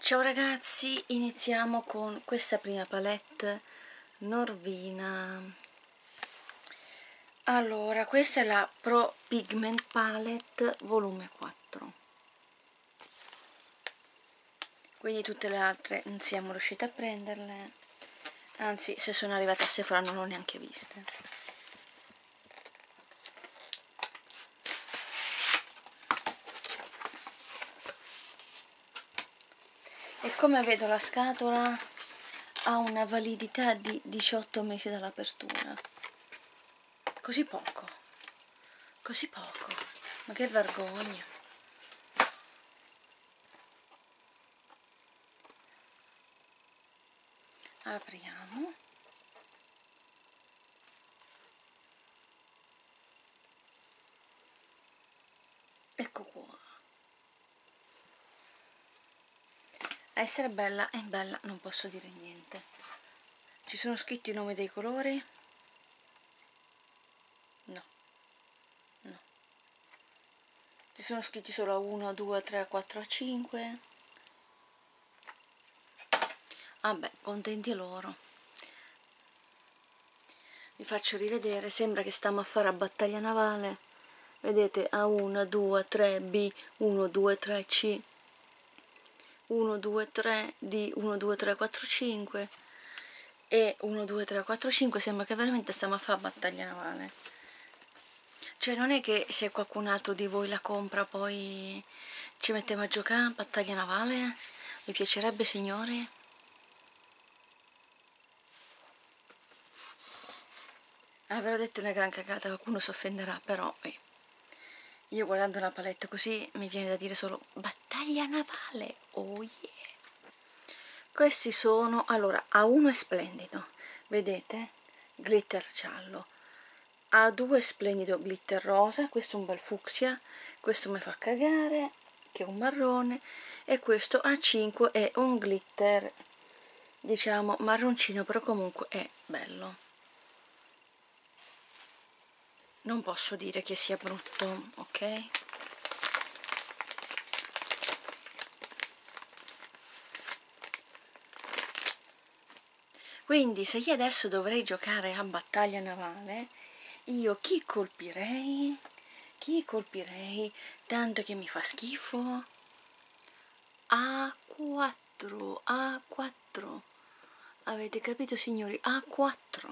Ciao ragazzi, iniziamo con questa prima palette Norvina. Allora, questa è la Pro Pigment Palette volume 4, quindi tutte le altre non siamo riuscite a prenderle, anzi se sono arrivate a Sephora non l'ho neanche viste. E come vedo la scatola ha una validità di 18 mesi dall'apertura. Così poco, ma che vergogna. Apriamo. Ecco qua. A essere bella è bella, non posso dire niente. Ci sono scritti i nomi dei colori? No. Ci sono scritti solo 1, 2, 3, 4, 5. Vabbè, contenti loro. Vi faccio rivedere, sembra che stiamo a fare a battaglia navale. Vedete A1, 2, 3, B, 1, 2, 3, C, 1, 2, 3, D, 1, 2, 3, 4, 5 e 1, 2, 3, 4, 5. Sembra che veramente stiamo a fare battaglia navale. Cioè non è che se qualcun altro di voi la compra poi ci mettiamo a giocare a battaglia navale? Vi piacerebbe, signori? Avrò detto una gran cagata, qualcuno si offenderà, però io guardando una palette così mi viene da dire solo battaglia navale, oh yeah. Questi sono, allora, A1 è splendido, vedete? Glitter giallo. A2 è splendido, glitter rosa, questo è un bel fucsia, questo mi fa cagare, che è un marrone, e questo A5 è un glitter, diciamo, marroncino, però comunque è bello. Non posso dire che sia brutto, ok? Quindi se io adesso dovrei giocare a battaglia navale, io chi colpirei? Chi colpirei? Tanto che mi fa schifo? A4, A4. Avete capito, signori? A4.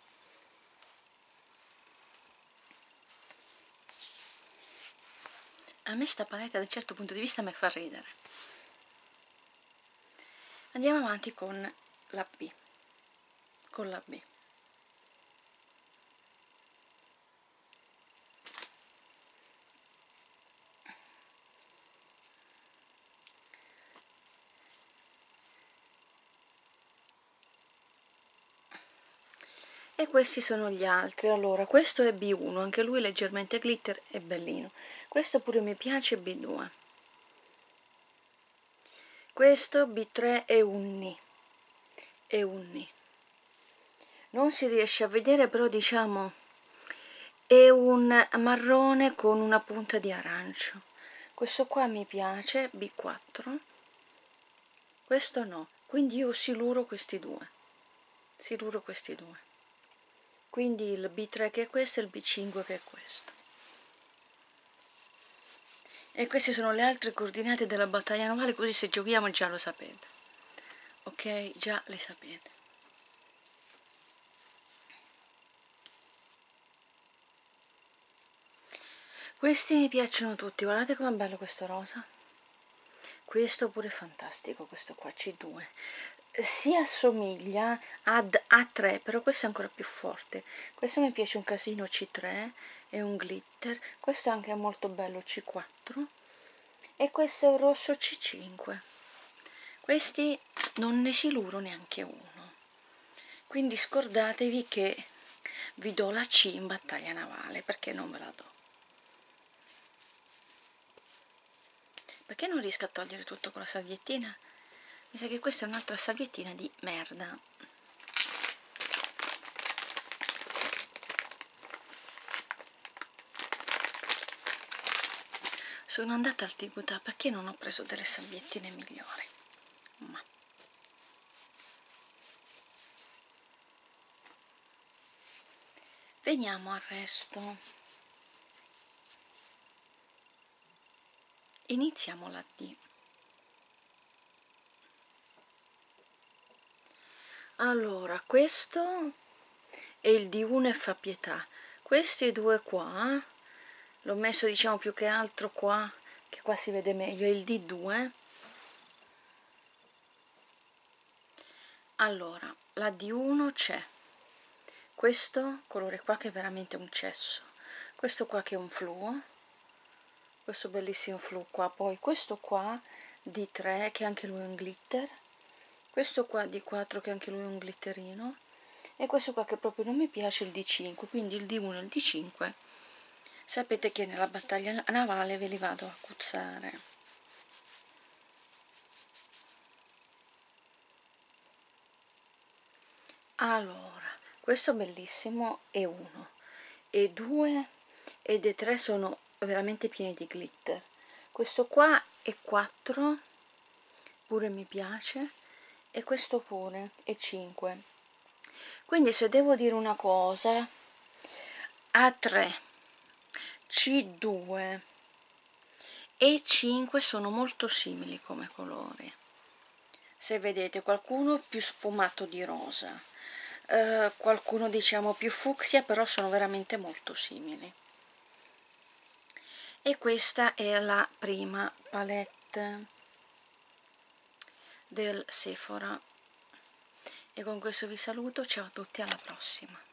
A me sta palette da un certo punto di vista mi fa ridere. Andiamo avanti con la B. Con la B. E questi sono gli altri. Allora, questo è B1, anche lui leggermente glitter e bellino. Questo pure mi piace, B2. Questo B3 è un Ni. È un Ni. Non si riesce a vedere, però diciamo è un marrone con una punta di arancio. Questo qua mi piace, B4. Questo no. Quindi io siluro questi due. Siluro questi due. Quindi il B3 che è questo e il B5 che è questo. E queste sono le altre coordinate della battaglia navale, così se giochiamo già lo sapete. Ok? Già le sapete. Questi mi piacciono tutti, guardate com'è bello questo rosa. Questo pure è fantastico, questo qua, C2. Si assomiglia ad A3, però questo è ancora più forte. Questo mi piace un casino, C3, è un glitter. Questo anche è molto bello, C4. E questo è un rosso, C5. Questi non ne siluro neanche uno. Quindi scordatevi che vi do la C in battaglia navale, perché non ve la do. Perché non riesco a togliere tutto con la salviettina? Mi sa che questa è un'altra salviettina di merda. Sono andata al Tigutà perché non ho preso delle salviettine migliori. ma veniamo al resto. Iniziamo la D. Allora, questo è il D1 e fa pietà. Questi due qua, l'ho messo diciamo più che altro qua, che qua si vede meglio, è il D2. Allora, la D1 c'è questo colore qua che è veramente un cesso, questo qua che è un fluo, questo bellissimo fluo qua, poi questo qua D3 che anche lui è un glitter, questo qua D4 che anche lui è un glitterino, e questo qua che proprio non mi piace, il D5, quindi il D1 e il D5 sapete che nella battaglia navale ve li vado a cuzzare. Allora, questo bellissimo è 1, e 2 ed e 3 sono veramente pieni di glitter. Questo qua è 4, pure mi piace, e questo pure è 5. Quindi se devo dire una cosa, A3, C2 e 5 sono molto simili come colori. Se vedete, qualcuno più sfumato di rosa, qualcuno diciamo più fucsia, però sono veramente molto simili. E questa è la prima palette del Sephora, e con questo vi saluto, ciao a tutti, alla prossima.